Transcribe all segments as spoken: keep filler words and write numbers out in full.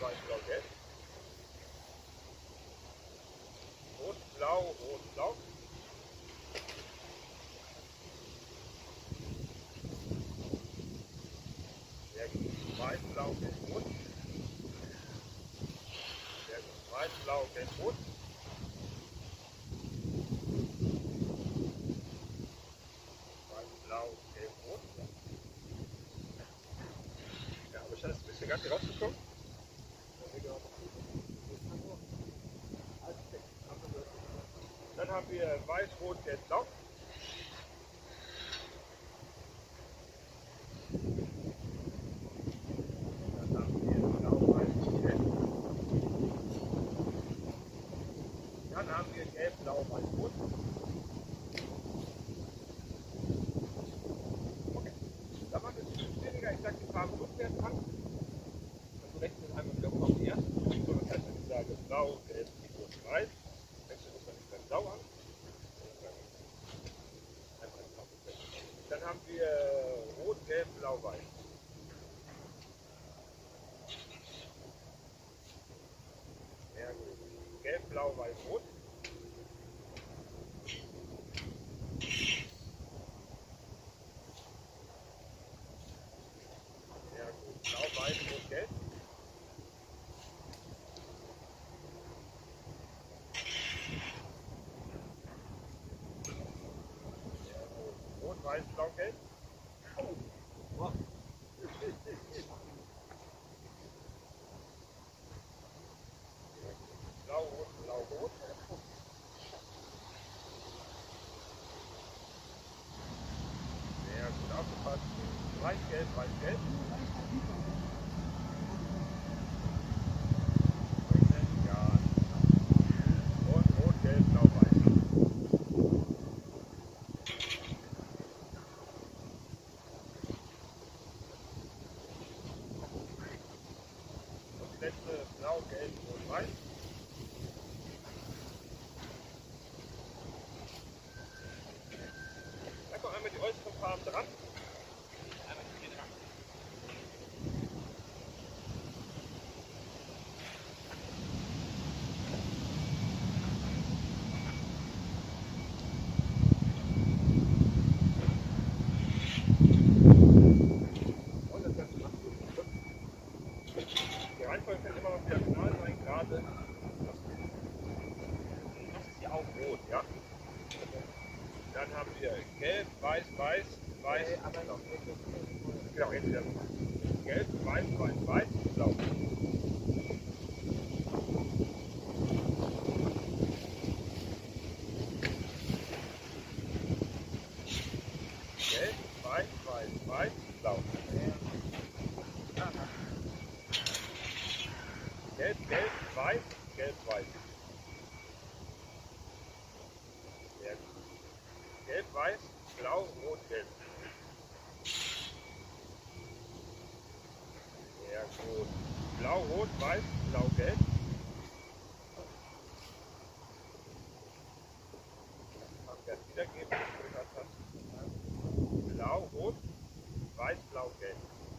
weiß, blau, gelb. Rot, blau, rot, blau. Sehr gut. Weiß, blau, gelb, rot. Sehr gut. Weiß, blau, gelb, rot. Weiß, blau, gelb, rot. Ja, aber ich habe ein bisschen ganz hier rausgekommen. Dann haben wir weiß, rot, gelb, blau. Dann haben wir blau, weiß, gelb. Dann haben wir gelb, blau, weiß, rot. Okay. Dann machen wir es ein bisschen schwieriger. Ich sage die Farben rückwärts an. Und du rechnest einmal wieder um die erste. So, das heißt, wenn ich sage blau, gelb, rot, weiß, wechseln wir das dann blau an. Dann haben wir rot, gelb, blau, weiß. Sehr gut. Gelb, blau, weiß, rot. Sehr gut. Blau, weiß, rot, gelb. Sehr gut. Rot, weiß, blau, gelb. Oh. Blau, rot, blau, rot. Sehr gut aufgepasst. Weiß, gelb, weiß, gelb. Ja. Und rot, gelb, blau, weiß. Und die letzte blau, gelb, rot, weiß. Dann kommen einmal die äußeren Farben dran. Einmal hier dran. Und das Ganze macht gut. Die Reihenfolge kann immer noch diagonal sein, gerade. Das ist hier auch rot, ja? Dann haben wir gelb, weiß, weiß, weiß, blau. Genau, jetzt wieder gelb, weiß, weiß, weiß, blau. Gelb, weiß, weiß, weiß, blau. Gelb, gelb, weiß, gelb, weiß. Sehr gut. Gelb, weiß, blau, rot, gelb. Sehr gut. Blau, rot, weiß, blau, gelb. Kann ich das wiedergeben? Blau, rot, weiß, blau, gelb.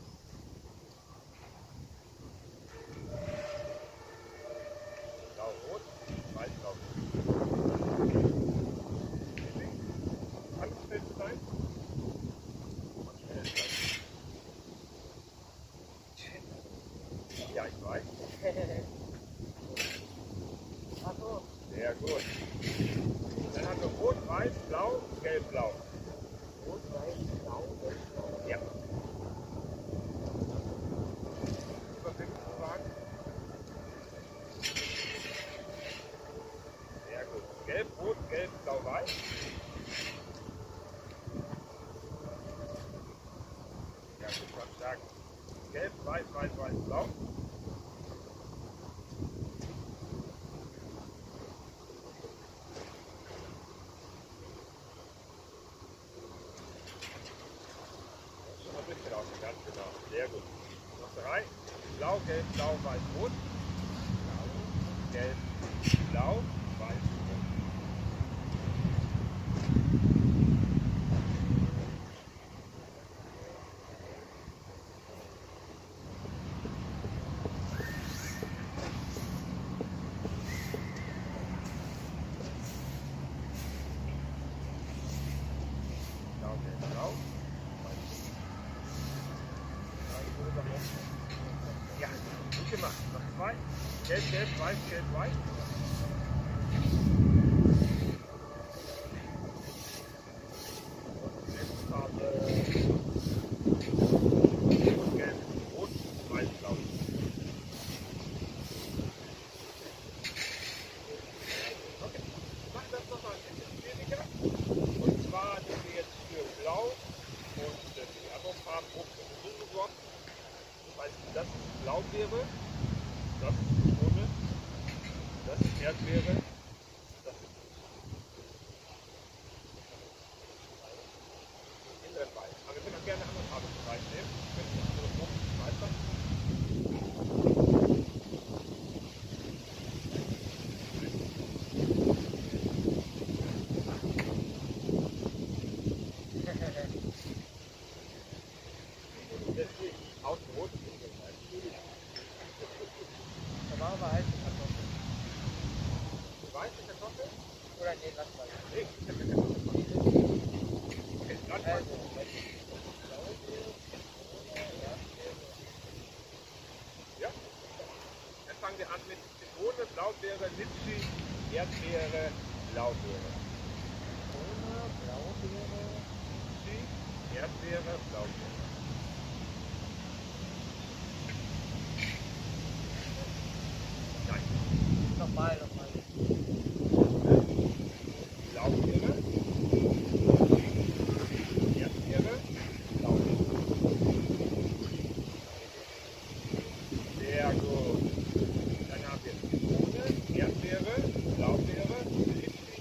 Blau, rot, weiß, blau, gelb. Alles schnell zu sein? Und schnell zu sein. Ja, ich weiß. Sehr gut. Dann haben wir rot, weiß, blau, gelb, blau. Rot, weiß, blau, gelb, blau. Ja. Überblickswagen. Sehr gut. Gelb, rot, gelb, blau, weiß. Ja, gut, schon stark. Gelb, weiß, weiß, weiß, blau. Schon mal ein bisschen aus, ganz genau. Sehr gut. Noch drei. Blau, gelb, blau, weiß, rot. Blau, gelb, blau, weiß, rot. gemacht. Noch zwei. Gelb, gelb, weiß, gelb, weiß. Letzte Farbe. Rot, gelb, rot, weiß, blau. Okay. Machen das nochmal ein bisschen schwieriger. Und zwar nehmen wir jetzt für blau und für die anderen Farben rot und grün gesorgt. Weil das blau wäre, das ist Zitrone, das ist Erdbeere, das ist inneren Weiß. Aber wir können auch gerne andere Farben reinnehmen, wenn ich andere Farben weiß habe. Außen rot. Normalerweise heiße Kartoffeln. Weiße Kartoffel? Oder nee, lass mal. Nee, ich habe keine Kartoffel. Okay, lass mal. Also, Ja? Dann fangen wir an mit Zitrone, Blaubeere, Litschi, Erdbeere, Blaubeere. Zitrone, Blaubeere. Litschi, Erdbeere, Blaubeere. Nein. Nochmal, nochmal. Blaubeere, Erdbeere, Blaubeere. Sehr gut. Dann haben wir Zitrone, Erdbeere, Blaubeere, Litschi,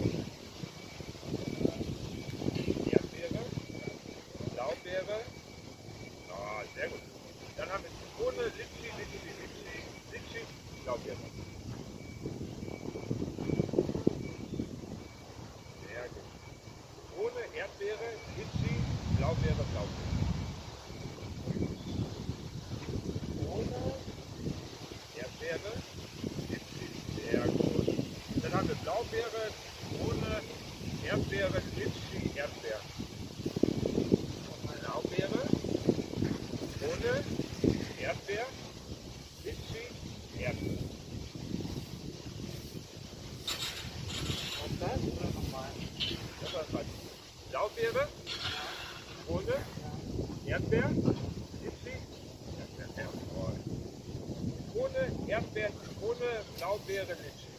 Erdbeere, Blaubeere. Ah, sehr gut. Dann haben wir Zitrone, Litschi, Litschi, Litschi, Litschi, Blaubeere. Sehr gut. Zitrone, Erdbeere, Litschi, Blaubeere, Blaubeere. Zitrone, Erdbeere, Litschi, sehr gut. Dann haben wir Blaubeere, Zitrone, Erdbeere, Litschi, Erdbeere. Blaubeere, Zitrone, Erdbeere, Litschi, Erdbeere. Und das oder nochmal? Das war falsch. Blaubeere, Zitrone, Erdbeer, Litschi, Erdbeer, jawohl. Zitrone, Erdbeer, Zitrone, Blaubeere, Litschi.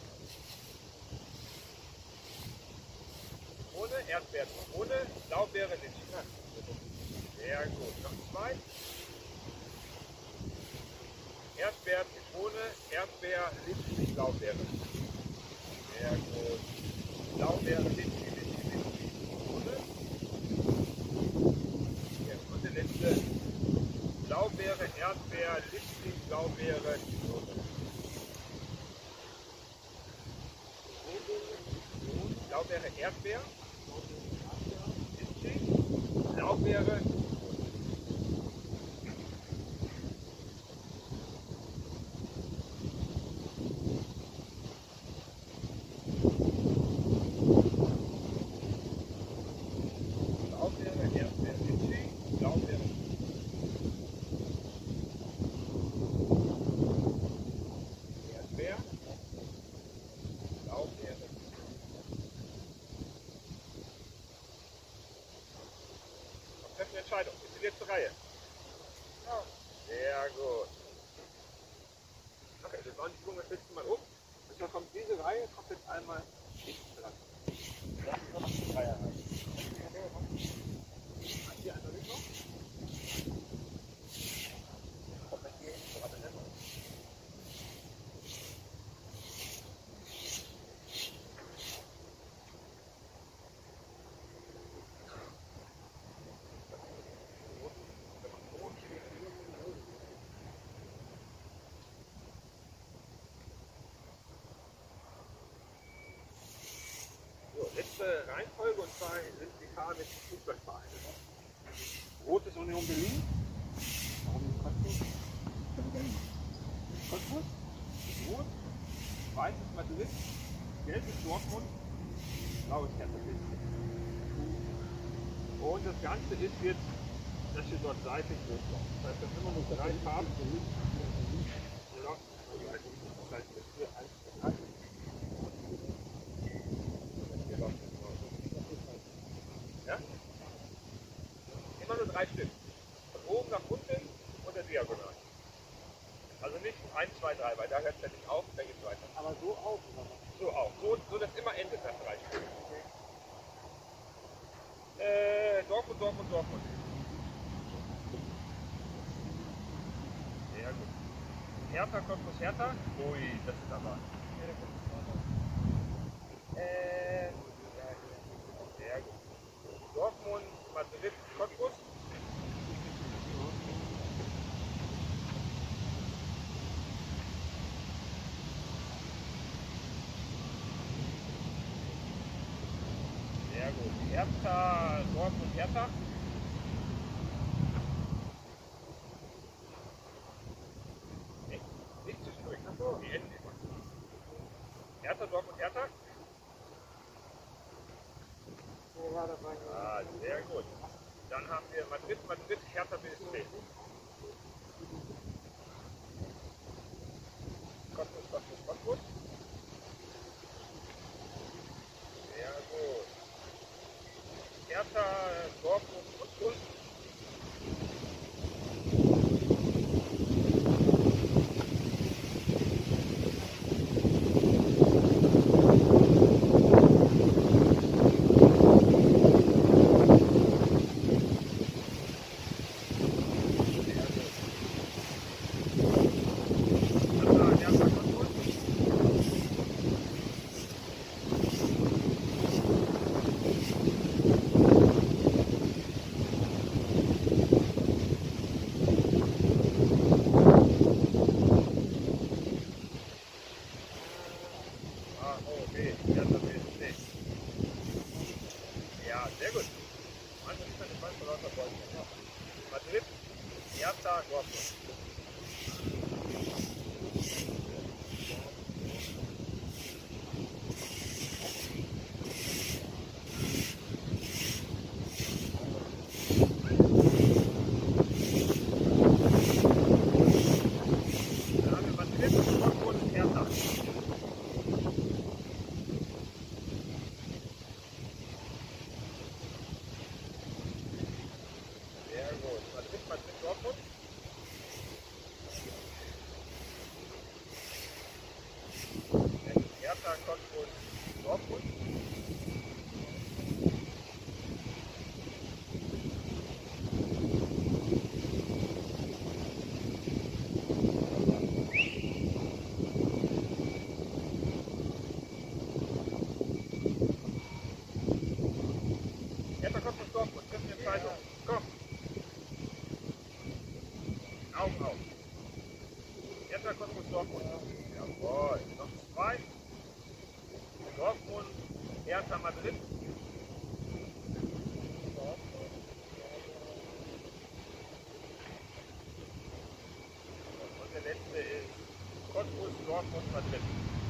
Zitrone, Erdbeer, Zitrone, Blaubeere, Litschi. Sehr gut. Noch zwei. Erdbeer, Zitrone, Erdbeer, Litschi, Blaubeere. Sehr gut. Blaubeere, Litschi, Litschi, Litschi, Zitrone. Jetzt kommt der letzte. Blaubeere, Erdbeer, Litschi, Blaubeere, Zitrone. Blaubeere, Erdbeer, Litschi, Blaubeere, Blaubeere, Erdbeer, Litschi, Blaubeere. Erdbeer, Blaubeere. Und treffen eine Entscheidung. Ist die letzte Reihe? Ja. Sehr gut. Okay, wir bauen die Zunge das letzte Mal um. Und dann kommt diese Reihe, kommt jetzt einmal hinten dran. Das ist noch die Dreierreihe. Hier einmal mit noch. Kommt das hier hinten dran, ne? So, letzte Reihenfolge, und zwar sind die Farben mit Fußballvereinen. Rot ist Union Berlin. Warum nicht Cottbus? Cottbus ist rot, weiß ist Madrid, gelb ist Dortmund, blau ist Hertha B S C. Und das Ganze ist jetzt, das hier dort seitlich durchlaufen. Das heißt, das sind immer nur drei Farben. drei Stück. Von oben nach unten und der Diagonal. Also nicht eins, zwei, drei, weil da hört es ja nicht auf, da geht es weiter. Aber so auch, oder was? So auch. So, so dass immer endet nach drei Stück. Äh, Dortmund, Dortmund, Dortmund. Sehr gut. Hertha, Cottbus, Hertha. Ui, das ist aber. Äh, sehr gut. Dortmund, Madrid, Cottbus. Sehr gut. Hertha, Dortmund, Hertha. Nicht, nicht zwischendurch. Achso, die enden immer. Hertha, Dortmund, Hertha. Wo war das eigentlich? Ah, sehr gut. Dann haben wir Madrid, Madrid, Hertha, B S C. Cottbus, Cottbus, Cottbus. Sehr gut. Hertha, Dortmund und uns. Ah, oh, B. Hertha, B S C. Ja, sehr gut. Manche ist eine Mann von lauter Bäume. Madrid, Hertha, Dortmund. Dann haben wir Madrid, Dortmund, Hertha. Sehr gut. Madrid, Madrid, Dortmund. Dann Hertha, Cottbus, Dortmund. Hertha, Cottbus, Dortmund. Triff die Entscheidung. Komm. Augen auf. Hertha, Cottbus, Dortmund. Jawohl. Noch zwei. Dortmund, Hertha, Madrid. Und der letzte ist Cottbus, Dortmund, Madrid.